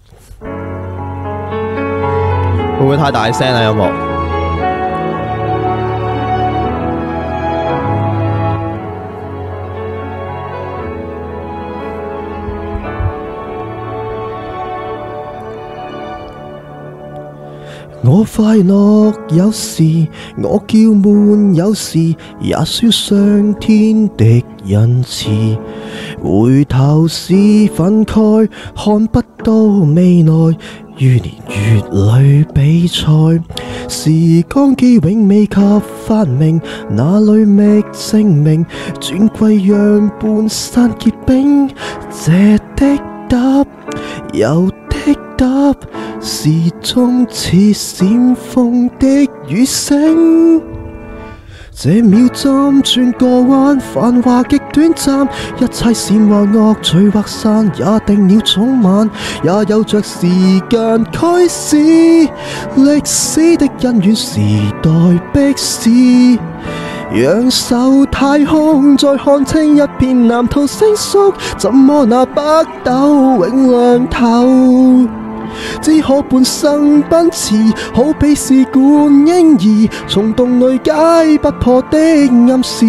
會唔會太大聲啊？音樂？ 我快樂有時，我叫悶有時，也算上天的仁慈。回頭是憤慨，看不到未來，於年月裏比賽。時光機永未及發明，哪裏覓證明？轉貴讓半山結冰，這的答有的答，時鐘似閃風的雨聲。這秒針轉個彎，繁華極短暫，一切善或惡，聚或散，也定了早晚，也有着時間驅使。歷史的恩怨，時代逼使，仰首太空，再看清一片藍圖成熟，怎麼那北斗永亮透？只可半生奔馳，好比試管嬰兒，從洞裏解不破的暗示。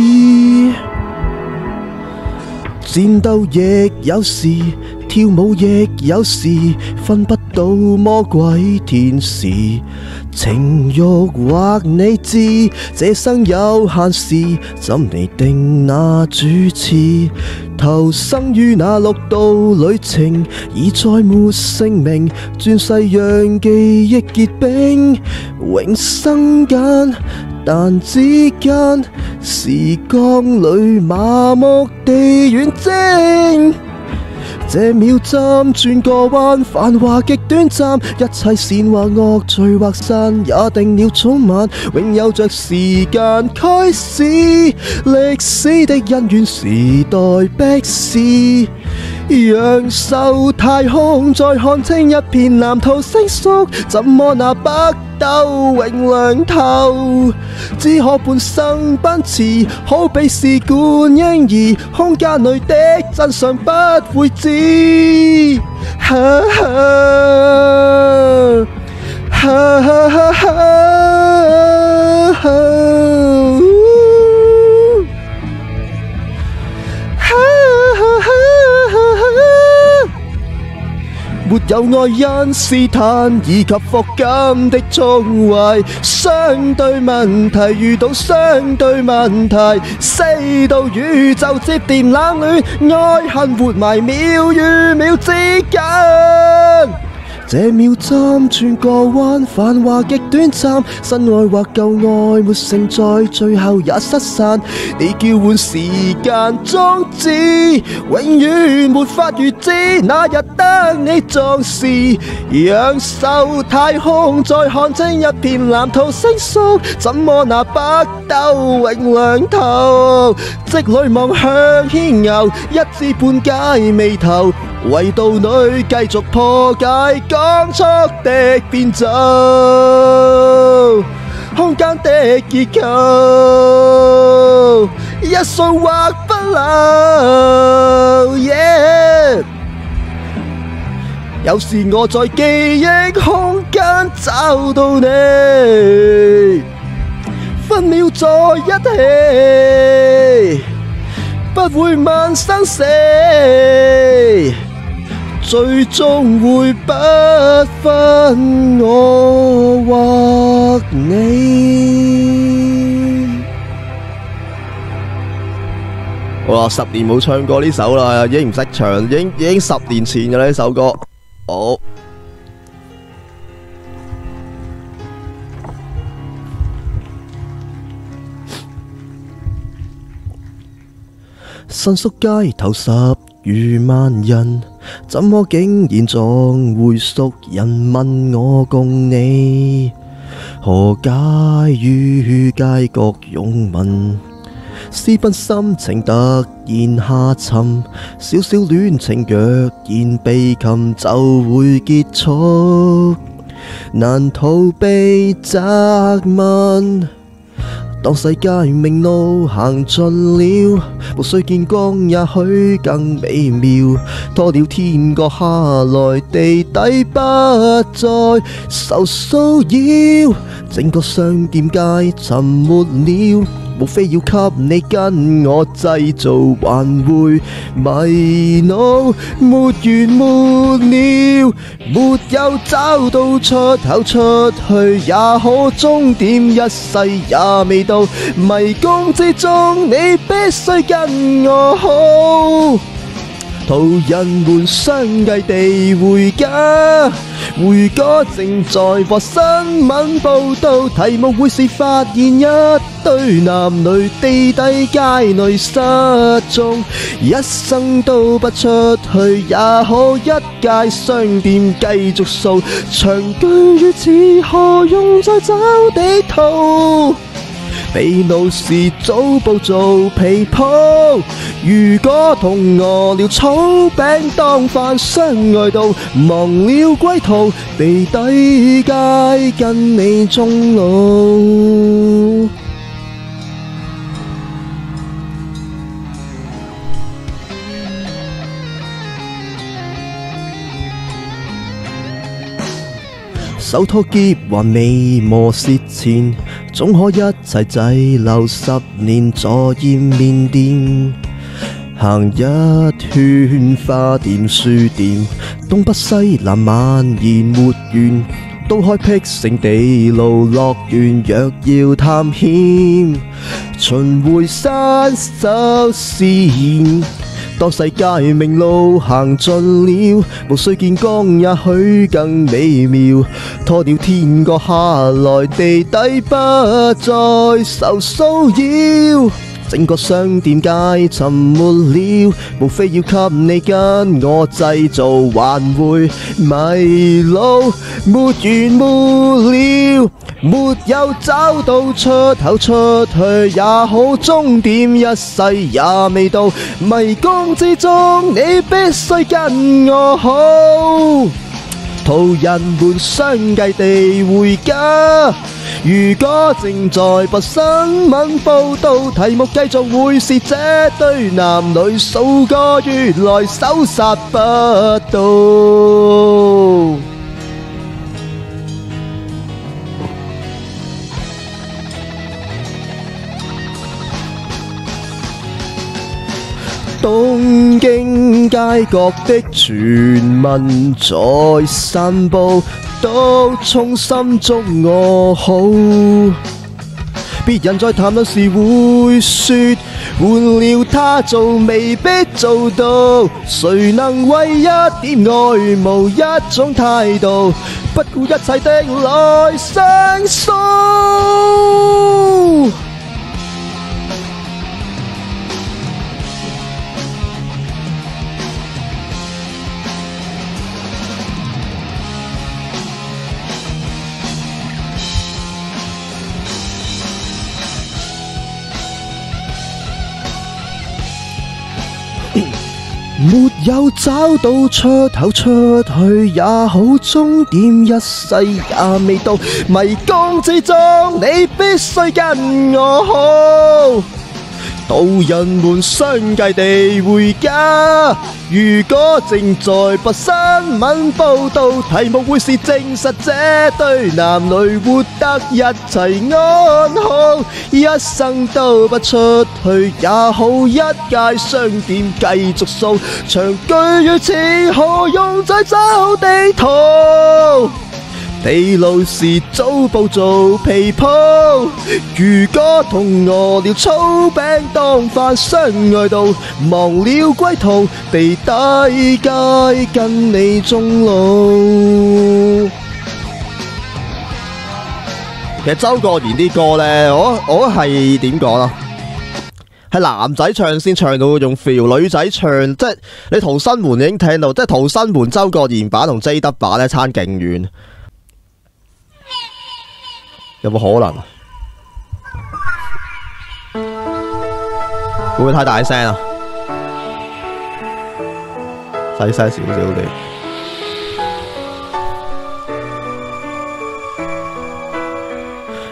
戰鬥亦有時，跳舞亦有時，分不到魔鬼天使。情慾或理智，這生有限時，怎釐定那主次？投生於那綠道旅程，已再沒姓名，轉世讓記憶結冰，永生間。但之間，時光裏麻木地遠征。這秒針轉個彎，繁華極短暫，一切善或惡，聚或散，也定了早晚，永有着時間驅使。歷史的恩怨，時代逼使，仰首太空，再看清一片藍圖成熟，怎麼那北斗永亮透？只可半生奔馳，好比試管嬰兒，空間裏的真相不會知。沒有愛因斯坦以及霍金的縱壞，相對問題遇到相對問題，四道宇宙接電冷暖，愛恨活埋秒與秒之間。這秒針轉個彎，繁華極短暫，新愛或舊愛沒成在，最後也失散。你叫喚時間終止，永遠沒法預知那日得你壯士。仰首太空，再看清一片藍圖成熟，怎麼那北斗永亮透？積裏望向牽牛，一知半解眉頭，圍道裏繼續破解光速的變奏，空間的結構，一瞬或不留。有時我在記憶空間找到你，分秒在一起，不會問生死，最終會不分我或你。 哇！10年冇唱過呢首啦，已經唔識唱，已經10年前嘅呢首歌。好。 新宿街頭10餘萬人，怎麼竟然撞回熟人？問我共你何解於街角擁吻？私奔心情突然下沉，小小戀情若然被擒就會結束，難逃避責問。 當世界明路行盡了，無需見光也許更美妙。拖了天國下來，地底不再受騷擾，整個商店街沉沒了。無非要給你跟我製造還會迷惱，沒完沒了，沒有找到出口出去也可，終點一世也未到，迷宮之中你必須跟我好。途人們相繼地回家，回家正在播新聞報道，題目會是發現一對男女地底街內失蹤，一生都不出去也可，一街商店繼續掃，長居於此何用再找地圖？被怒時早報做皮鋪，如果同餓了草餅當飯，相愛到忘了歸途，地底街跟你終老。手拖篋還未磨蝕前，總可一齊滯留10年，坐厭麵店，行一圈花店書店，東北西南蔓延沒完，都開闢成地牢樂園。若要探險，巡迴山手線。當世界明路行盡了，無需見光也許更美妙。拖了天國下來，地底不再受騷擾，整個商店街沉沒了，無非要給你跟我製造還會迷路，沒完沒了，沒有找到出口出去也好，終點一世也未到，迷宮之中你必須跟我好。途人們相繼地回家，如果正在播新聞報道，題目繼續會是這對男女數個月來搜殺不到。東京街角的傳聞在散步，都衷心祝我好。別人在談論時會說，換了他做未必做到，誰能為一點愛慕一種態度，不顧一切的來上訴。沒有找到出口出去也好，終點一世也未到，迷宮之中你必須跟我好。途人們相繼地回家，如果正在播新聞報道，題目會是證實這對男女活得一齊安好，一生都不出去也好，一街商店繼續掃，長居於此何用再找地圖？地牢時早報做皮鋪，如果同餓了草餅當飯，相愛到忘了歸途，地底街跟你終老。 其實周國賢啲歌呢，我係點講啊？係男仔唱先唱到嗰種 feel， 女仔唱即係你逃生門已經聽到，即係逃生門周國賢版同 JW 版咧差勁遠。有冇可能？會唔會太大聲啊？細聲少少啲。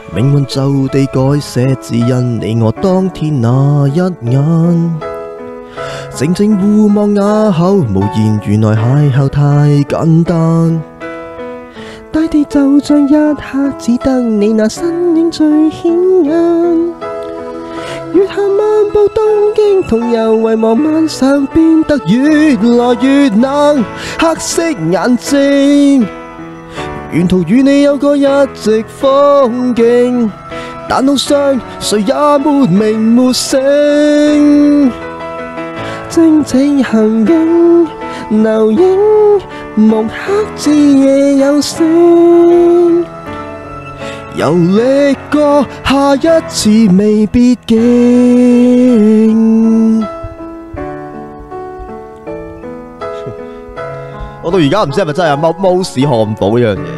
命運就地改寫，只因你我當天那一眼。靜靜互望啞口無言，原來邂逅太簡單。大地就像一刻，只得你那身影最顯眼。月下漫步東京，同遊遺忘晚上變得越來越冷。黑色眼睛，沿途與你有個一直風景，但路上誰也沒名沒姓。靜靜行徑，留影，木刻字夜有聲。遊歷過，下一次未必驚。 我到而家唔知係咪真係有貓屎漢堡呢樣嘢。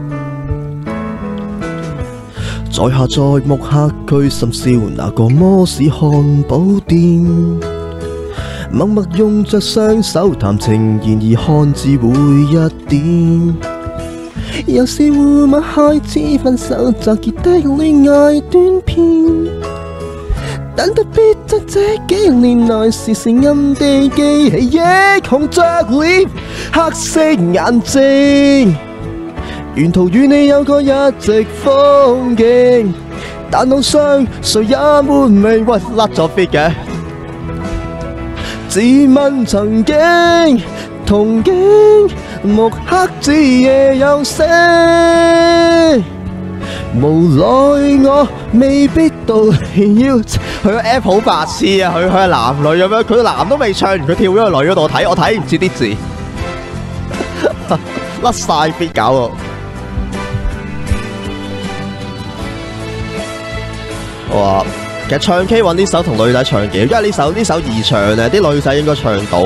在下在木刻區深宵那個摩士漢堡店，默默用着雙手談情，然而看字會一點。有時互吻開始分手，作結的戀愛短片，但特別在這幾年來，時時暗地記起憶紅着臉，黑色眼睛，沿途與你有個一直風景，但路上誰也沒明。 喂，甩咗 fit 嘅。 自問曾經同境，木刻字夜有聲。無奈我未必到要佢個 app 好白痴啊！佢係男女咁樣，佢男都未唱完，佢跳咗去女嗰度睇，我睇唔切啲字，甩晒 fit 搞到。我話其實唱 K 揾呢首同女仔唱嘅，因為呢首易唱咧，啲女仔應該唱到。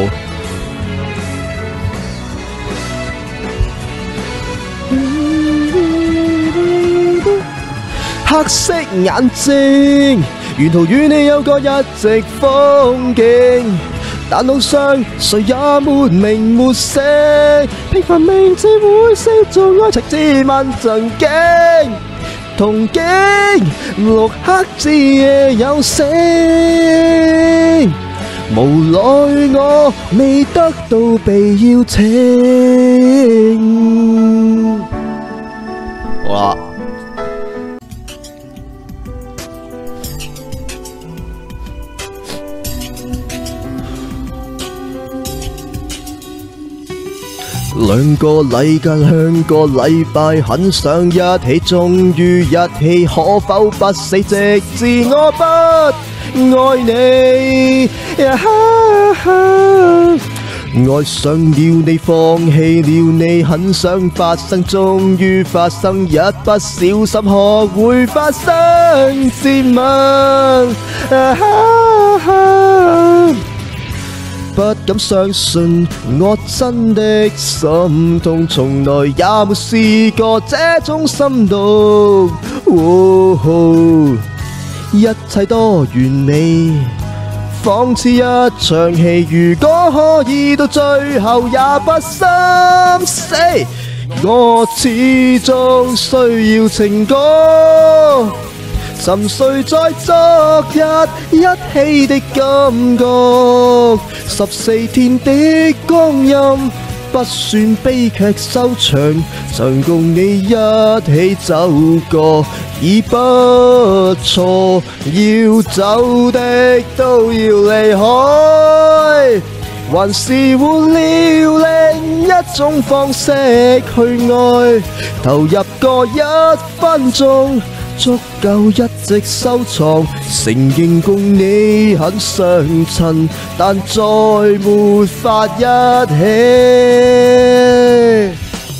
黑色眼睛，沿途與你有個一直風景，但路上誰也沒名沒姓。平凡名字會寫做愛情，自問曾經同境，木刻字夜有聲。無奈我未得到被邀請。 好啦。 兩個禮間兩個禮拜很想一起，終於一起，可否不死，直至我不愛你。愛上了你，放棄了你，很想發生，終於發生，一不小心學會發生接吻。不敢相信我真的心痛，從來也沒試過這種心動。一切多完美，仿似一場戲，如果可以到最後也不心死，我始終需要情歌，沉睡在昨日一起的感覺，14天的光陰不算悲劇收場，曾共你一起走過已不錯，要走的都要離開，還是換了另一種方式去愛，投入個1分鐘足夠一直收藏，承認共你很相襯，但再沒法一起。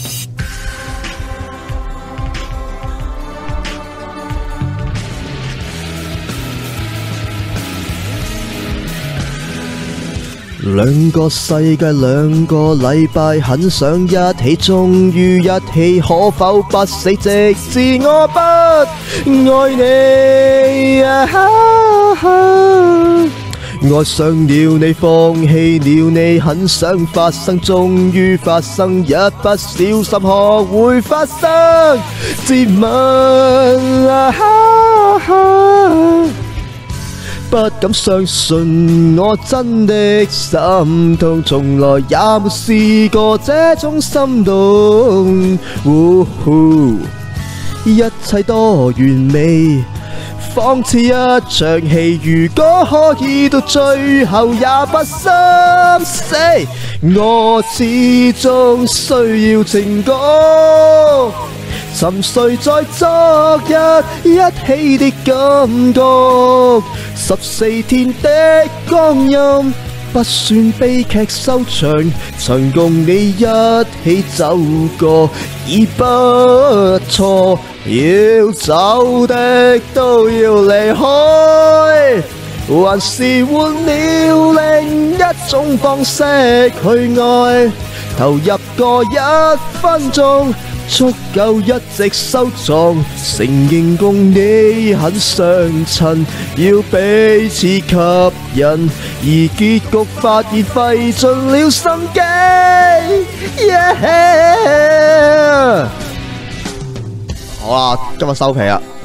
兩個世界兩個禮拜很想一起，終於一起，可否不死，直至我不愛你。 愛上了你，放棄了你，很想發生，終於發生，一不小心學會發生。自問不敢相信我真的心痛，從來也沒試過這種心動。一切多完美，仿似一場戲，如果可以到最後也不心死，我始終需要情歌，沉睡在昨日一起的感覺，14天的光陰不算悲劇收場，曾共你一起走過已不錯，要走的都要離開，還是換了另一種方式去愛，投入個1分鐘足夠一直收藏，承認共你很相襯，要彼此吸引，而結局發現費盡了心機。好啦，今日收皮啦。